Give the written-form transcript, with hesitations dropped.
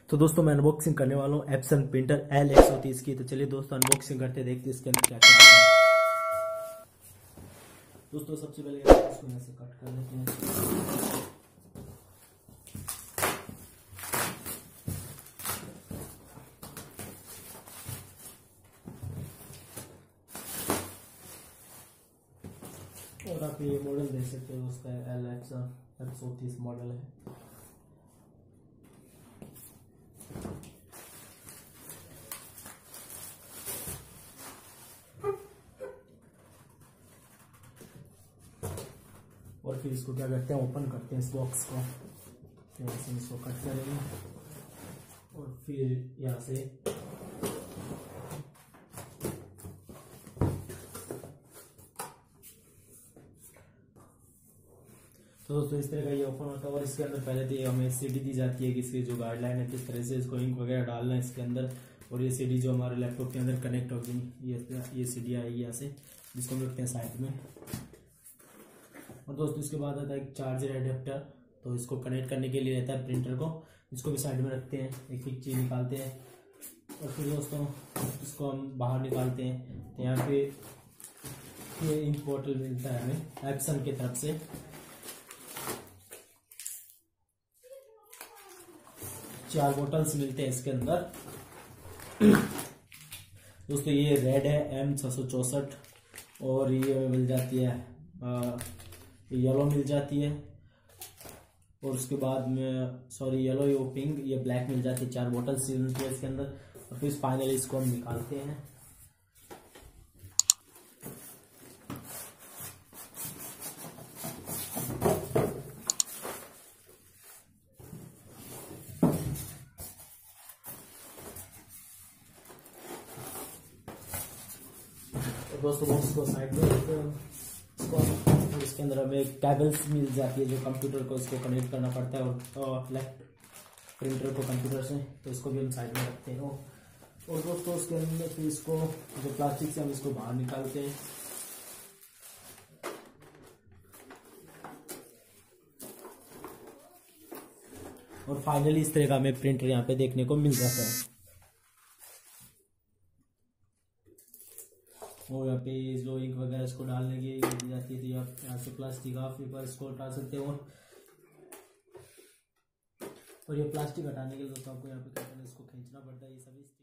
तो दोस्तों मैं अनबॉक्सिंग करने वाला हूँ एप्सन प्रिंटर L130 की। तो चलिए दोस्तों अनबॉक्सिंग करते देखते इसके अंदर क्या क्या आता है। दोस्तों सबसे पहले इसको यहाँ से कट कर लेते हैं। और आप ये मॉडल देख सकते हो, उसका L130 मॉडल है। और फिर इसको क्या करते हैं, ओपन करते हैं इस बॉक्स को। यहाँ से इसको कट करेंगे और फिर यहाँ से तो दोस्तों इस तरह का ये ओपन होता है। और इसके अंदर पहले तो हमें सीडी दी जाती है कि इसकी जो गाइडलाइन है किस तरह से इसको इंक वगैरह डालना है इसके अंदर। और ये सीडी जो हमारे लैपटॉप के अंदर कनेक्ट होगी, ये सीडी आएगी यहाँ से, जिसको हम रखते हैं साइड में। और दोस्तों इसके बाद आता है एक चार्जर एडेप्टर, तो इसको कनेक्ट करने के लिए रहता है प्रिंटर को, इसको भी साइड में रखते हैं। एक चीज निकालते हैं और फिर दोस्तों इसको हम बाहर निकालते हैं। तो यहाँ पे ये इंक बॉटल मिलता है हमें एप्सन की तरफ से। चार बोटल्स मिलते हैं इसके अंदर। दोस्तों ये रेड है M664 और ये मिल जाती है येलो मिल जाती है। और उसके बाद में येलो यो पिंक, ये ब्लैक मिल जाती है। चार बोटल्स मिलती है इसके अंदर। और फिर फाइनली इसको हम निकालते हैं। दोस्तों बॉक्स को साइड में रखते हैं इसको। इसके अंदर हमें केबल्स मिल जाती है जो कंप्यूटर को इसको कनेक्ट करना पड़ता है और लेफ्ट प्रिंटर को कंप्यूटर से, तो इसको भी हम साइड में रखते हैं। और दोस्तों उसके अंदर फिर इसको जो प्लास्टिक से हम इसको बाहर निकालते हैं। और फाइनली इस तरह का हमें प्रिंटर यहाँ पे देखने को मिल जाता है। और यहाँ पे जो इंक वगैरह इसको डालने की दी जाती है, तो यहाँ से प्लास्टिक आप ऊपर इसको हटा सकते हो। और ये प्लास्टिक हटाने के लिए दोस्तों आपको यहाँ पे इसको खींचना पड़ता है, ये सभी